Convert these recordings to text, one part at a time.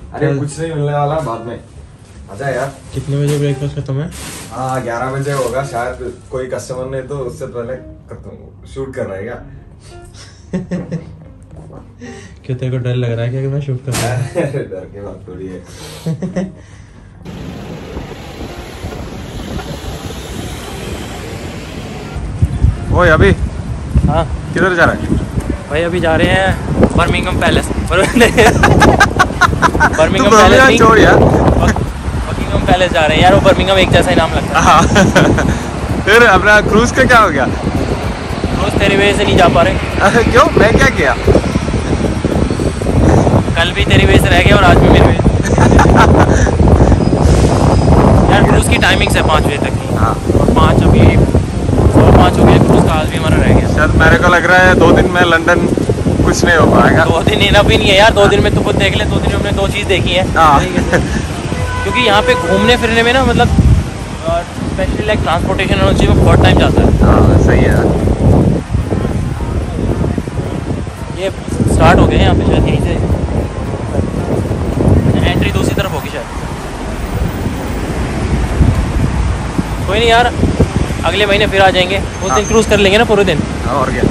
अरे कुछ नहीं मिलने वाला, बाद में आजा यार। कितने बजे ब्रेकफास्ट खत्म है? हाँ 11 बजे होगा शायद, कोई कस्टमर नहीं तो उससे पहले खत्म। शूट कर रहा है क्या? क्यों, तेरे को डर लग रहा है क्या कि मैं शूट कर रहा हूँ? डर की बात थोड़ी है। ओए अभी हाँ किधर जा रहा है भाई? अभी जा रहे हैं बर्मिंघम पैलेस। बर्मिंघम पैलेस छोड़ यार। बकिंघम पैलेस जा रहे हैं यार, वो बर्मिंघम एक जैसा ही नाम लगता है। फिर अपना क्रूज का क्या हो गया? क्रूज तेरी वजह से नहीं जा पा रहे। क्यों, मैं क्या किया? कल भी तेरी वजह से रह गया और आज भी मेरी वजह से। यार क्रूज की टाइमिंग्स है 5 बजे तक की। हाँ और 5 अभी 5 हो गया क्रूज का, आज भी हमारा रह गया। शायद मेरे को लग रहा है 2 दिन में लंदन कुछ नहीं हो पाएगा। 2 दिन इनफ भी नहीं है यार, 2 दिन में तो खुद देख ले, 2 दिन में हमने 2 चीज़ देखी है। क्योंकि यहाँ पे घूमने फिरने में ना मतलब स्पेशली लाइक ट्रांसपोर्टेशन एनर्जी में बहुत टाइम जाता है। हाँ सही है। ये स्टार्ट हो गए हैं यहाँ पे शायद, यहीं से एंट्री दूसरी तरफ होगी शायद। कोई नहीं यार, अगले महीने फिर आ जाएंगे, उस दिन क्रूज कर लेंगे ना पूरे दिन। और क्या।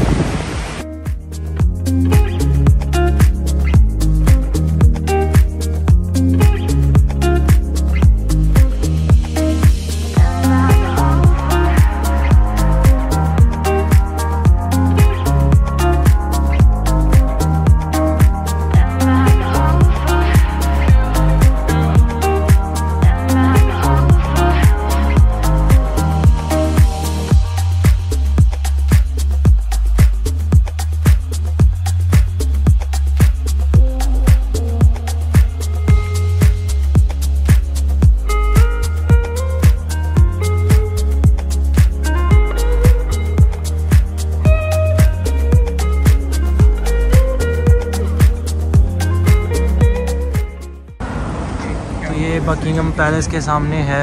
बकिंघम पैलेस के सामने है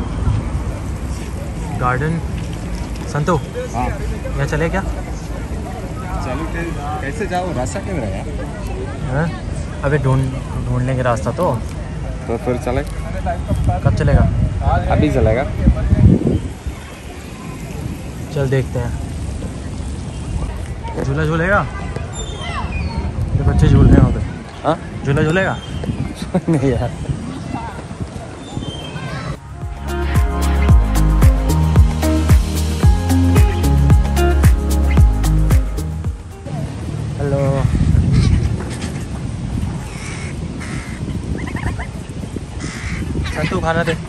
गार्डन। संतो हाँ यहाँ चले क्या? चलो कैसे जाओ, रास्ता किधर है यार? अबे ढूंढ लेंगे रास्ता तो फिर चले। कब चलेगा? अभी चलेगा। चल देखते हैं। झूला झूलेगा? ये बच्चे झूल रहे हैं वहाँ पे। हाँ झूला झूलेगा? नहीं यार। हेलो, संतू खाना दे।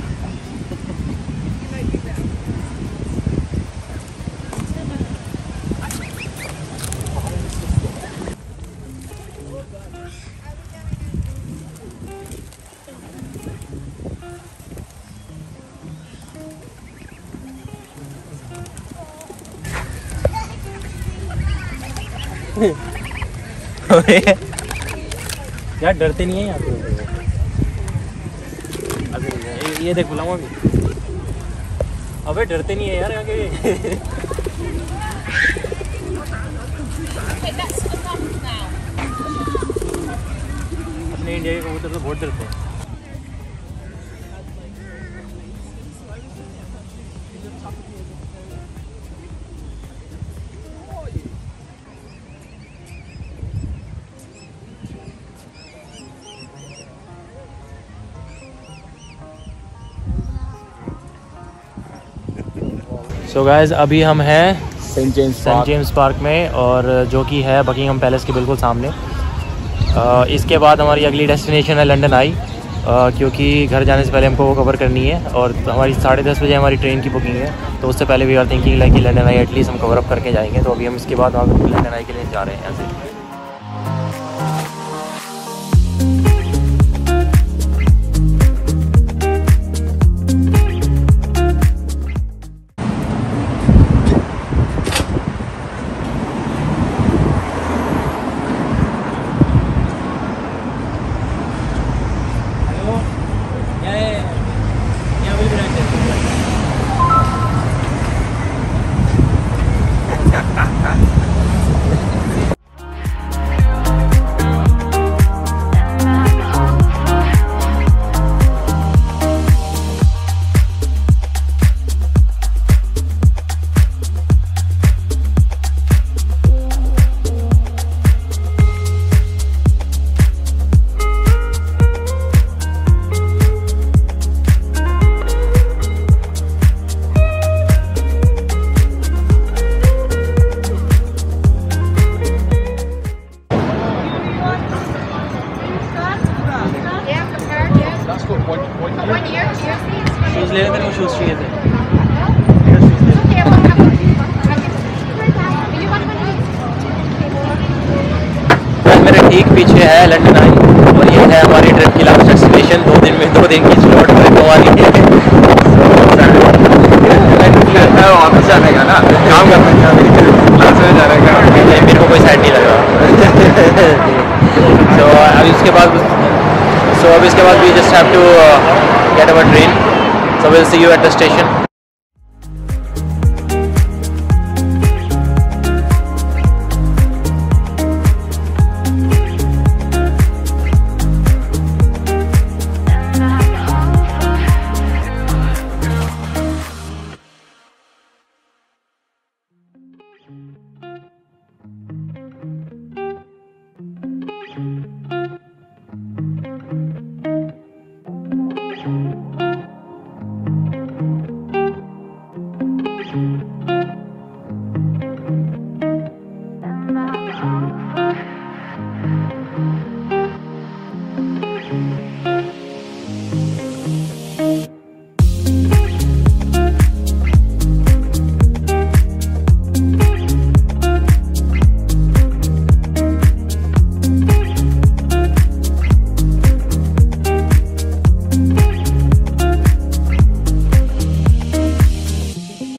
यार डरते नहीं है यहाँ पे? ये देख बुलाऊंगा अभी। अबे डरते नहीं है यार यहाँ के। अपने इंडिया के कबूतर तो बहुत डरते हैं। सो गाइस अभी हम हैं सेंट जेम्स पार्क में, और जो कि है बकिंघम पैलेस के बिल्कुल सामने। इसके बाद हमारी अगली डेस्टिनेशन है लंदन आई, क्योंकि घर जाने से पहले हमको वो कवर करनी है, और हमारी 10:30 बजे हमारी ट्रेन की बुकिंग है। तो उससे पहले वी आर थिंकिंग लाइक कि लंदन आई एटलीस्ट हम कवर अप करके जाएंगे। तो अभी हम इसके बाद वहाँ लंदन आई के लिए जा रहे हैं यहाँ से। शूज़ ले लेते, शूज़ चाहिए थे। मेरे ठीक पीछे है लंदन आई और ये है हमारी ट्रिप की लास्ट डेस्टिनेशन। 2 दिन में 2 दिन की स्लॉट हमारी वापस जाने का ना, काम करने का, क्लास में जाने का। मेरे को कोई साइड नहीं लग रहा। तो अभी उसके बाद we just have to get our train, so will see you at the station.